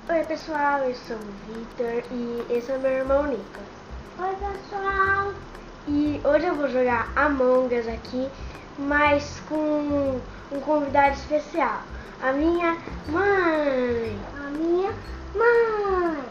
Oi pessoal, eu sou o Victor e esse é o meu irmão Nicolas. Oi pessoal! E hoje eu vou jogar Among Us aqui, mas com um convidado especial, a minha mãe. A minha mãe!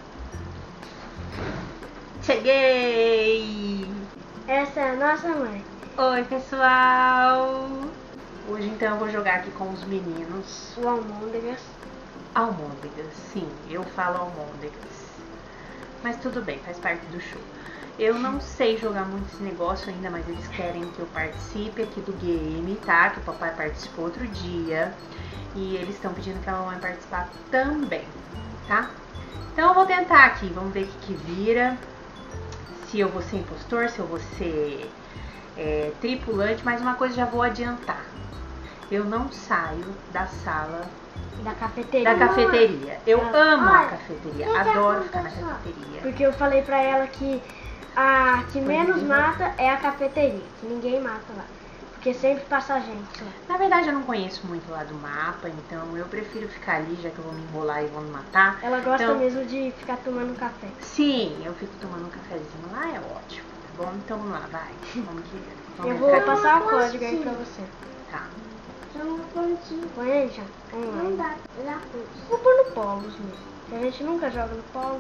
Cheguei! Essa é a nossa mãe. Oi pessoal! Hoje então eu vou jogar aqui com os meninos. O Almôndegas. Almôndegas, sim, eu falo almôndegas. Mas tudo bem, faz parte do show. Eu não sei jogar muito esse negócio ainda, mas eles querem que eu participe aqui do game, tá? Que o papai participou outro dia. E eles estão pedindo que a mamãe participar também, tá? Então eu vou tentar aqui, vamos ver o que vira. Se eu vou ser impostor, se eu vou ser tripulante, mas uma coisa já vou adiantar. Eu não saio da sala Da cafeteria. da cafeteria. Eu amo a Olha, cafeteria, que adoro ficar na aconteceu? cafeteria. Porque eu falei pra ela que a que menos mata é a cafeteria, que ninguém mata lá. Porque sempre passa gente lá. Na verdade eu não conheço muito lá do mapa, então eu prefiro ficar ali, já que eu vou me enrolar e vão me matar. Ela gosta Então, mesmo de ficar tomando café. sim, eu fico tomando um cafezinho lá, é ótimo, tá bom? Então vamos lá, vai. Vamos ver. Vamos Eu vou entrar aqui. passar o código aí pra você. Tá. Só um pontinho. Põe aí já. Vamos Não lá. dá, já pus. Vou pôr no Polos mesmo. Que a gente nunca joga no Polos.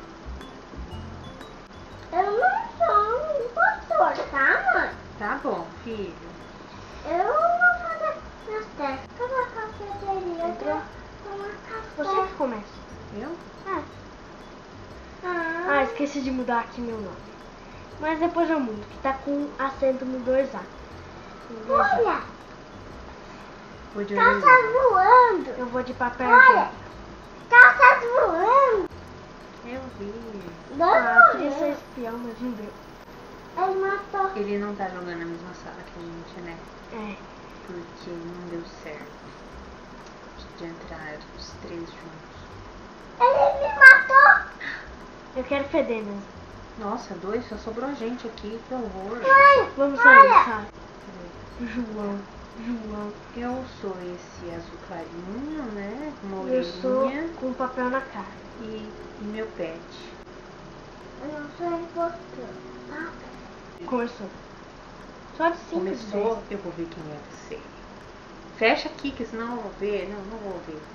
Eu não sou um impostor, tá mãe? Tá bom, filho. Eu vou fazer meus testes. Cadê a cafeteria? Entrou? Tomar café. Você que começa. Eu? Ah, Ah, esqueci de mudar aqui meu nome. Mas depois eu mudo, que tá com acento no 2A. No 2A. olha, Vou de calças olho. voando. Eu vou de papel Olha, higiênico. calças voando. Eu vi. Dois Ah, queria ser morreram. espião, mas não deu. Ele matou. Ele não tá jogando na mesma sala que a gente, né? É. Porque não deu certo de entrar os três juntos. Ele me matou. Eu quero feder mesmo. Nossa, dois, só sobrou gente aqui, que horror. Mãe, Vamos sair, olha. sabe? João. Eu sou esse azul clarinho, né? Com uma Eu sou orelhinha com papel na cara. e meu pet. Eu não sou impostor, tá? Começou. Só de 5 Começou, eu vou ver quem é você. Fecha aqui, que senão eu vou ver. Não, não vou ver.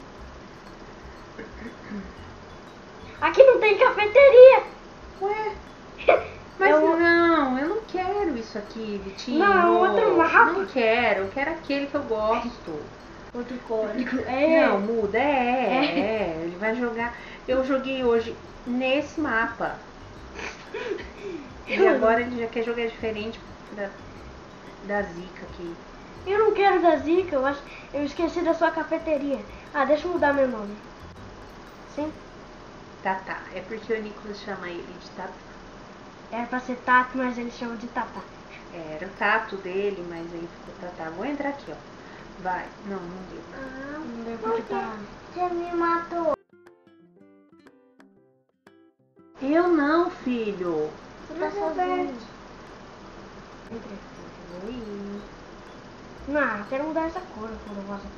Aqui não tem cafeteria! Ué? Mas Eu- não, eu não quero isso aqui, Vitinho. Não, é um outro mapa. Não quero, eu quero aquele que eu gosto. Outro código. É. Não, muda, ele vai jogar. Eu joguei hoje nesse mapa. E agora ele já quer jogar diferente da Zika aqui. Eu não quero da Zica, eu esqueci da sua cafeteria. Ah, deixa eu mudar meu nome. Sim? Tatá. É porque o Nicolas chama ele de Tatá. Era pra ser Tato, mas eles chamam de Tatá. Era o tato dele, mas aí ficou Tatá. Vou entrar aqui, ó. Vai. Não, não deu. Ah, Não deu por porque que tá... você me matou? Eu não, filho. Você tá sozinho. Entrei. Oi. Não, eu quero mudar essa cor quando eu gosto.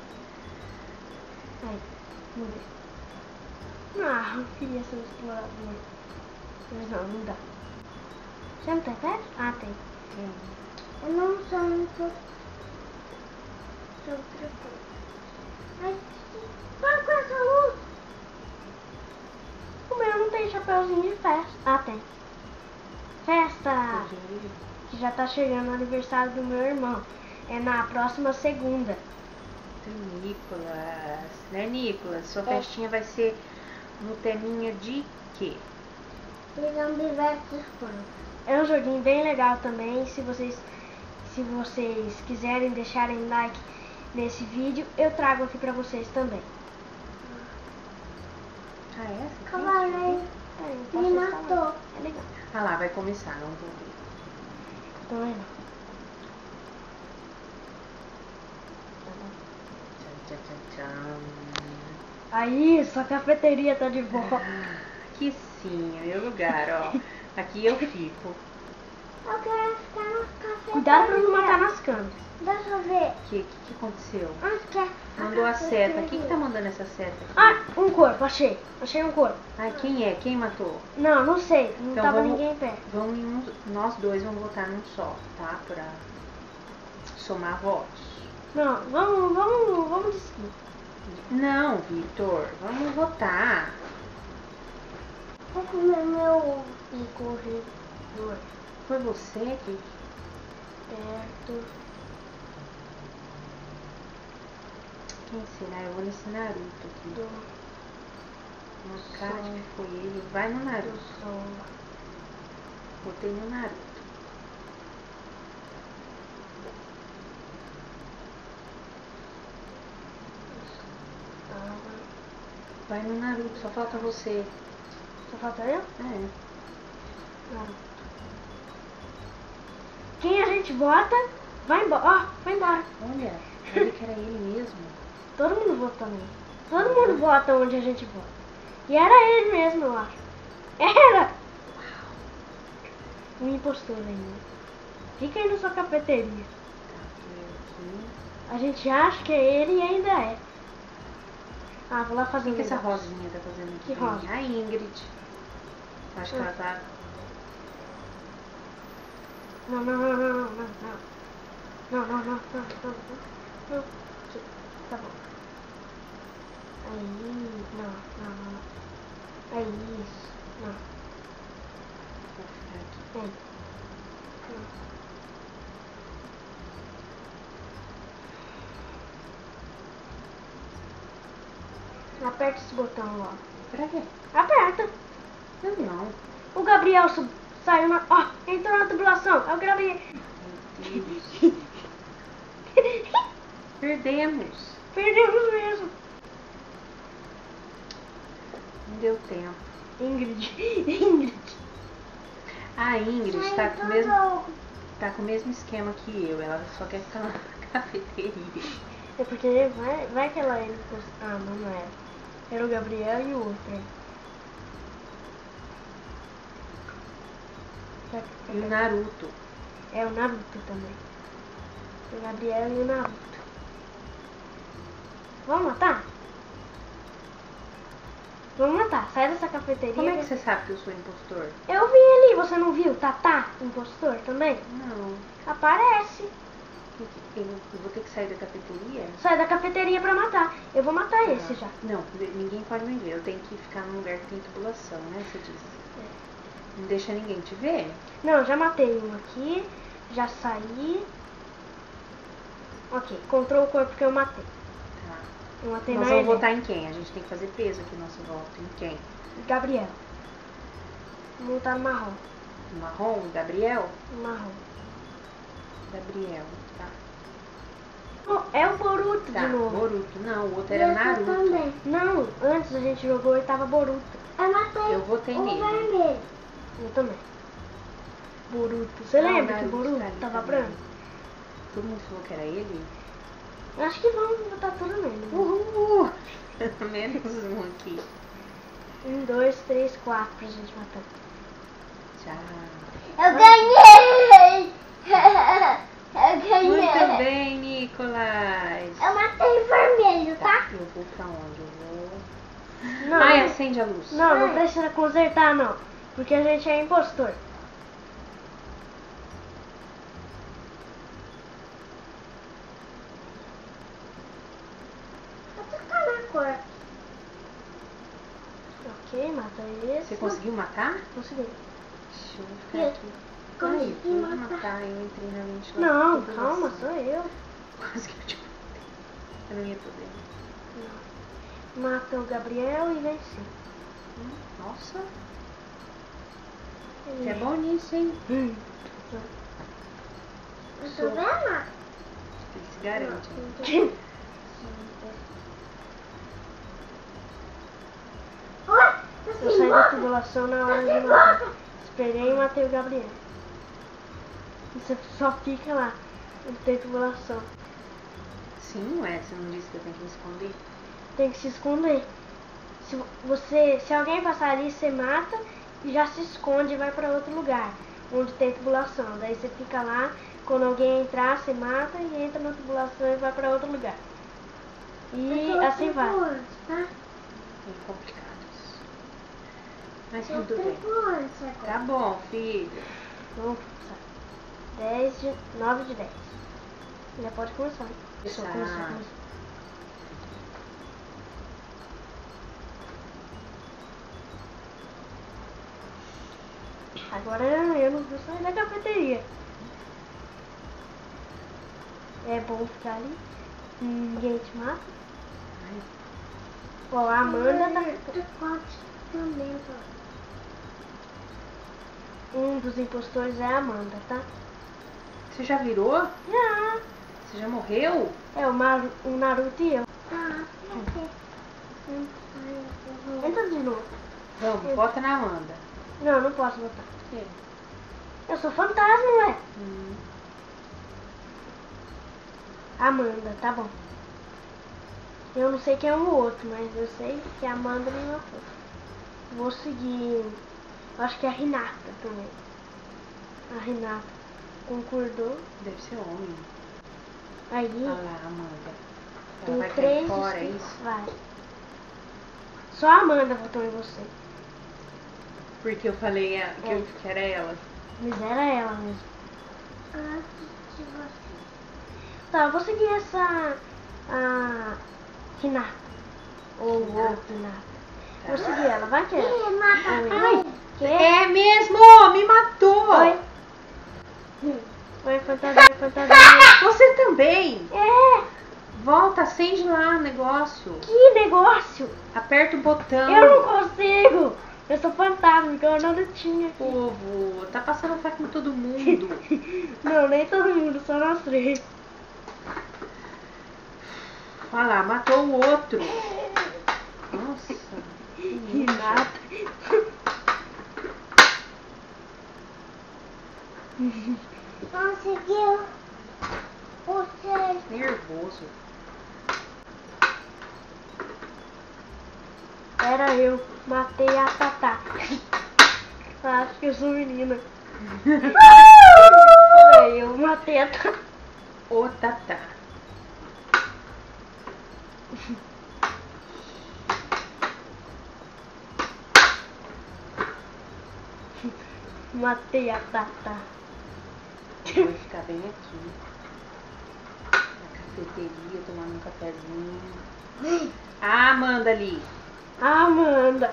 Aí, mudei. Ah, eu queria ser um explorador. Mas não dá. Você não tem pet? Ah, tem. Eu não sou impostor. Sou outra coisa. Mas, para com essa luz. O meu não tem chapéuzinho de festa. Ah, tem. Festa! Que já tá chegando o aniversário do meu irmão. É na próxima segunda. Nicolas, né, Nicolas? Sua festinha vai ser no teminha de quê? Ligando diversos planos. É um joguinho bem legal também. Se vocês quiserem deixarem like nesse vídeo, eu trago aqui pra vocês também. Ah, é? Essa aqui? Cavaleiro É, eu me posso instalar. matou. É legal. Ah lá, vai começar, não vou ver. Tô vendo. Tchan, tchan, tchan, tchan. Aí, sua cafeteria tá de volta. Que sim, é meu lugar, ó. Aqui eu fico. Eu quero ficar nas cafeterias. Cuidado pra não matar nas câmeras. Deixa eu ver. O que aconteceu? Onde que é? Mandou a seta. Quem que tá mandando essa seta aqui? Ah, um corpo, achei. Achei um corpo. Ai, quem é? Quem matou? Não sei. Não Então tava vamos- ninguém perto. Vamos em nós dois vamos votar num só, tá? Pra somar votos. Não, vamos decidir. Não, Vitor, vamos votar. Vou comer meu corredor Foi você que... perto. Quem será? Eu vou nesse Naruto aqui. Do No card que foi ele. Vai no Naruto. sol. Botei no Naruto. Vai no Naruto, só falta você. Só falta eu? É. Não. Quem a gente vota, vai embora. Ó, vai embora. Olha, eu vi que era ele mesmo. Todo mundo vota também. Todo mundo vota onde a gente vota. E era ele mesmo, eu acho. Era! Um impostor ainda. Fica aí na sua cafeteria. Tá, eu aqui. A gente acha que é ele e ainda é. Ah, vou lá fazer O um que essa negócio. Rosinha tá fazendo aqui? Que rosa? A Ingrid. Acho que ela tá... Não. Não. Aqui, tá bom. Aí, não. Aí, isso. Não. Vou ficar aqui. Vem. Aperta esse botão lá. Pra quê? Aperta. Eu não. O Gabriel saiu na... Ó, entrou na tubulação. É o Gabriel. Meu Deus. Perdemos. Perdemos mesmo. Não deu tempo. Ingrid. A Ingrid tá com o mesmo esquema que eu. Ela só quer ficar na cafeteria. É porque vai que ela era... Ah, não era. Era o Gabriel e o outro. E o Naruto. É o Naruto também. O Gabriel e o Naruto. Vamos matar? Vamos matar. Sai dessa cafeteria. Como é que você sabe que eu sou impostor? Eu vi ali, você não viu? Tatá, impostor também? Não. Aparece. Eu vou ter que sair da cafeteria? Sai da cafeteria pra matar. Eu vou matar esse já. Não, ninguém pode me ver. Eu tenho que ficar num lugar que tem tubulação, né? Você disse. Não deixa ninguém te ver? Não, já matei um aqui. Já saí. Ok, encontrou o corpo que eu matei. Tá. Eu matei Nós na vamos Helena. votar em quem? A gente tem que fazer peso aqui o nosso voto. Em quem? Gabriel. Vamos botar no marrom. Marrom? Gabriel? Marrom. Gabriel, tá. Oh, é o Boruto Tá, de novo. Boruto. Não, o outro era Eu Naruto. também. Não, antes a gente jogou e tava Boruto. Eu matei Eu votei o nele. vermelho. Eu também. Boruto. Você Não, lembra que o Naruto Boruto tá ali tava também. branco? Todo mundo falou que era ele? Eu acho que vamos botar tudo nele. Uhul! Menos um aqui. 1, 2, 3, 4 pra gente matar. Tchau. Eu ganhei! Eu ganhei! Muito bem, Nicolás. Eu matei o vermelho, tá? Eu vou pra onde? Eu vou... Não, Ai, acende a luz. não precisa consertar não. Porque a gente é impostor. Vou trocar na cor. Ok, mata esse. Você conseguiu matar? Consegui. Deixa eu ficar aqui. Consegui Ai, vou matar. Eu entrei na ventilação. Não, Tudo calma, assim. sou eu. Quase que eu te matei. Eu não ia poder. Não. Mata o Gabriel e vence. Nossa. Você é bom nisso, hein? Eu tô vendo? Ele se garante. hein? Eu saí da tubulação na hora de matar. Esperei e matei o Gabriel. E você só fica lá. Não tem tubulação. Sim, ué. Você não disse que eu tenho que me esconder? Tem que se esconder. Se alguém passar ali, você mata e já se esconde e vai pra outro lugar. onde tem tubulação. Daí você fica lá, quando alguém entrar, você mata e entra na tubulação e vai pra outro lugar. E assim vai. Tá? Bem complicados. Mas Eu tudo bem. pego antes agora. Tá bom, filho. Vamos começar. 9 de 10. Já pode começar. Só Tá. começar. Agora eu não vou sair da cafeteria. É bom ficar ali. Ninguém te mata. Ai, Ó, a Amanda tá. Tu pode também, Um dos impostores é a Amanda, tá? Você já virou? Já. Você já morreu? É o Naruto e eu. Tá, Entra de novo. Vamos, bota na Amanda. Não, não posso botar. Eu sou fantasma, ué. Amanda, tá bom. Eu não sei quem é o outro, mas eu sei que a Amanda me matou. Vou seguir. Eu acho que é a Renata também. A Renata concordou. Deve ser homem. Aí Olha lá, Amanda. Ela tem vai 3 cair fora, é inscritos. isso? Vai. Só a Amanda votou em você. Porque eu falei que era ela. Mas era ela mesmo. antes de você. Tá, eu vou seguir essa. A Renata. Ou o Renata. Vou seguir ela, vai que é. Ih, mata Oi. Que? É mesmo! Me matou! Oi. Oi, fantasma, fantasma. Você também! É, Volta, acende lá o negócio. que negócio. Aperta o botão. Eu não consigo. Eu sou fantasma, então eu não tinha aqui. Povo, tá passando faca em todo mundo. Não, nem todo mundo, só nós 3. Olha lá, matou o outro. Nossa. Renata. Conseguiu. Você. Nervoso. Era eu, matei a Tatá. Acho que eu sou menina. Eu matei a Tatá. Ô, Tatá. Matei a Tatá. Eu vou ficar bem aqui. Na cafeteria, tomando um cafezinho. Ah, Amanda ali. Amanda.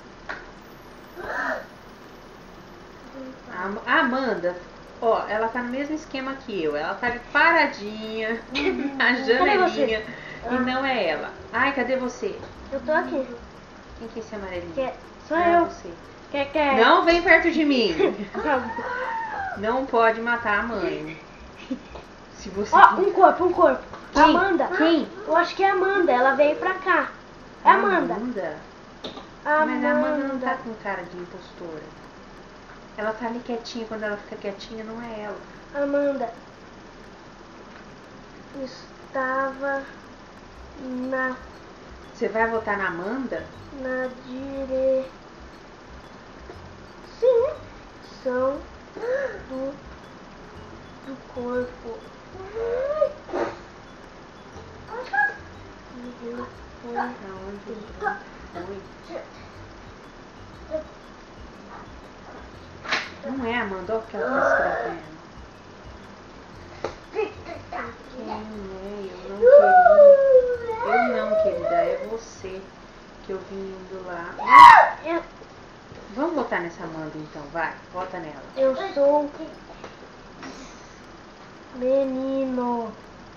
A Amanda, ó, ela tá no mesmo esquema que eu. Ela tá paradinha, na janelinha. E não é ela. Ai, cadê você? Eu tô aqui. Quem que é esse amarelinho? Sou Ah, eu. você. Quer? Não vem perto de mim. Tá. Não pode matar a mãe. Se você... Ó, um corpo. Quem? Amanda. Quem? Eu acho que é a Amanda. Ela veio pra cá. É a Amanda. Amanda? Mas a Amanda não tá com cara de impostora. Ela tá ali quietinha. Quando ela fica quietinha, não é ela. Amanda estava na Você vai votar na Amanda? direção do corpo. Aonde foi? Não é a Amanda, olha o que ela tá escrevendo. Quem é? Eu não, querida, é você que eu vim indo lá. Vamos votar nessa Amanda então, vai, vota nela. Eu sou menino.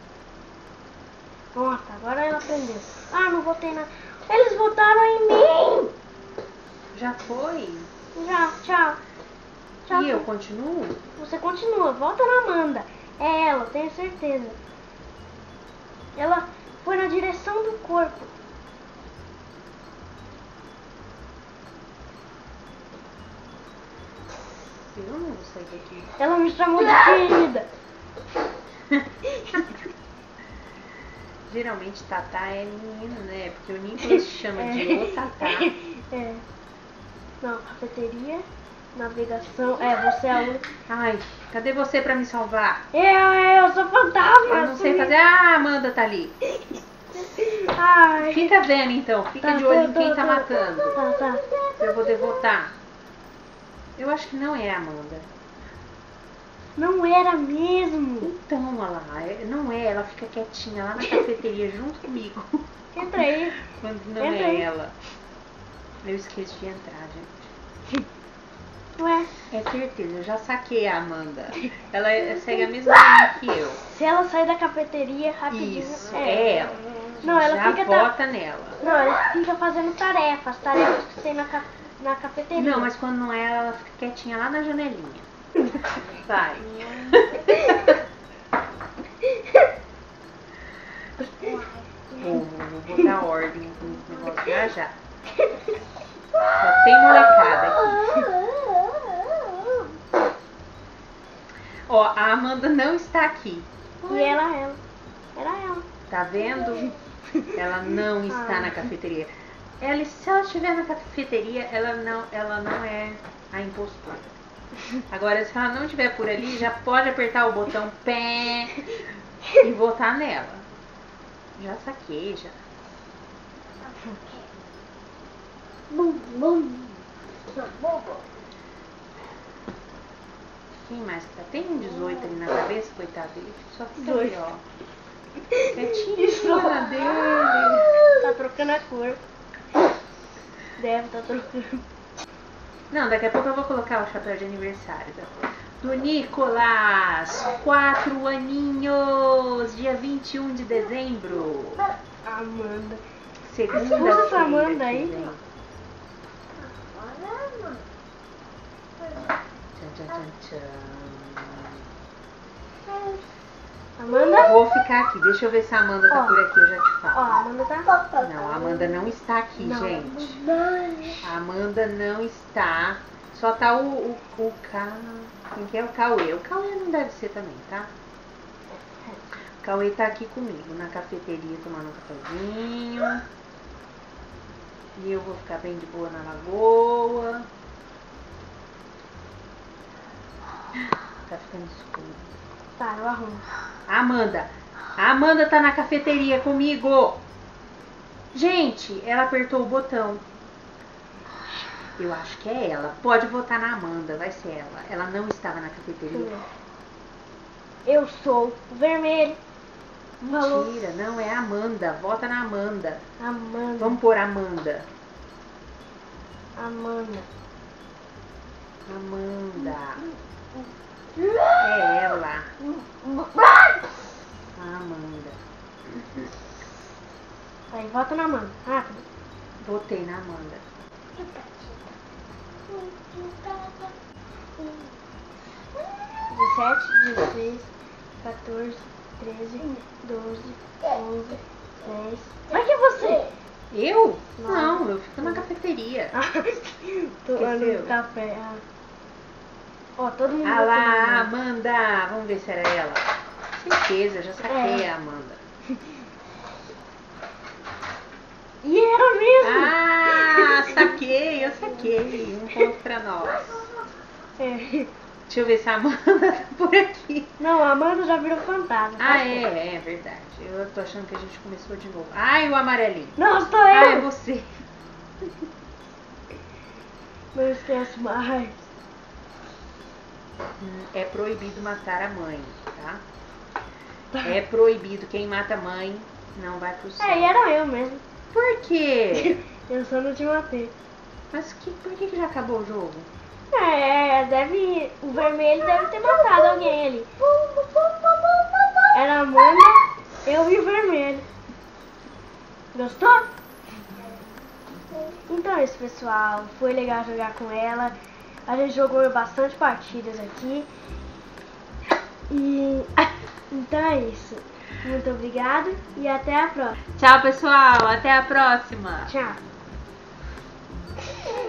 Nossa, agora ela aprendeu. Ah, não votei na. Eles votaram em mim! Já foi? Já, tchau. Tchau. E eu continuo? Você continua, volta na Amanda. É ela, tenho certeza. Ela foi na direção do corpo. Eu não vou sair daqui. Ela me chamou de querida. Geralmente Tatá é menino, né? Porque o Nicolas chama de ô Tatá. É. Não, cafeteria. Navegação. É, você é a única. Ai, cadê você pra me salvar? Eu sou fantasma. Eu não sei fazer. Ah, a Amanda tá ali. Ai. Fica vendo então, fica de olho em quem tá matando. Tá. Pra eu poder votar. Eu acho que não é a Amanda. Não era mesmo. Então, olha lá, não é, ela fica quietinha lá na cafeteria junto comigo. Entra aí. Quando não Entra é aí. ela. Eu esqueço de entrar, gente. Ué, É certeza, eu já saquei a Amanda. Ela segue a mesma linha que eu. se ela sair da cafeteria rapidinho. Isso, é ela. Não, ela já fica. vota nela. Não, ela fica fazendo tarefas que tem na cafeteria. Não, mas quando não é ela fica quietinha lá na janelinha. Vai. Vou botar ordem aqui nesse negócio já já. Só tem molecada aqui. Ó, a Amanda não está aqui. E ela. Era ela. Tá vendo? Ela não está na cafeteria. Se ela estiver na cafeteria, ela não é a impostora. Agora, se ela não estiver por ali, já pode apertar o botão pé e votar nela. Já saquei, já. Quem mais que tá? Tem um 18 ali na cabeça, coitado dele. Só fica ali, ó. Quietinho na dele. Tá trocando a cor. Deve tá trocando. Não, daqui a pouco eu vou colocar o chapéu de aniversário do Nicolas. 4 aninhos, dia 21 de dezembro. Amanda. Segunda-feira. Usa essa Amanda aí. que vem. Tchan, tchan, tchan, tchan. Amanda? Vou ficar aqui, deixa eu ver se a Amanda tá Ó. por aqui, eu já te Ó, a falo. Amanda tá. Não, a Amanda não está aqui, Não. gente. A Amanda não está. Só tá o quem que é? O Cauê. O Cauê não deve ser também, tá? O Cauê tá aqui comigo na cafeteria tomando um cafezinho. E eu vou ficar bem de boa na lagoa. Tá ficando escuro. Tá, eu arrumo. Amanda. A Amanda tá na cafeteria comigo. Gente, ela apertou o botão. Eu acho que é ela. Pode votar na Amanda, vai ser ela. Ela não estava na cafeteria. Eu sou o vermelho. Falou. Mentira, não, é a Amanda. Vota na Amanda. Amanda. Vamos pôr Amanda. Amanda. Amanda. É ela. A Amanda. Aí, vota na Amanda. Rápido. Votei na Amanda. 17, 16, 14, 13, 12, 11, 10. Mas que você? Eu? Não, eu fico na cafeteria. Tomando Esqueceu? café. Ó, todo mundo. Ah lá, votando. Amanda. Vamos ver se era ela. Certeza, já saquei É. a Amanda. E era mesmo? Ah, saquei, eu saquei. Um ponto pra nós. É. Deixa eu ver se a Amanda tá por aqui. Não, a Amanda já virou fantasma. Ah, é verdade. Eu tô achando que a gente começou de novo. Ai, o amarelinho. Não, sou Ah, é eu. você. Não esquece mais. É proibido matar a mãe, tá? É proibido. Quem mata a mãe não vai pro céu. É, e era eu mesmo. Por quê? Eu só não te matei. Mas por que já acabou o jogo? O vermelho deve ter matado alguém ali. Era a Amanda, eu e o vermelho. Gostou? Então é isso, pessoal. Foi legal jogar com ela. A gente jogou bastante partidas aqui. E então é isso. Muito obrigado e até a próxima. Tchau, pessoal. Até a próxima. Tchau.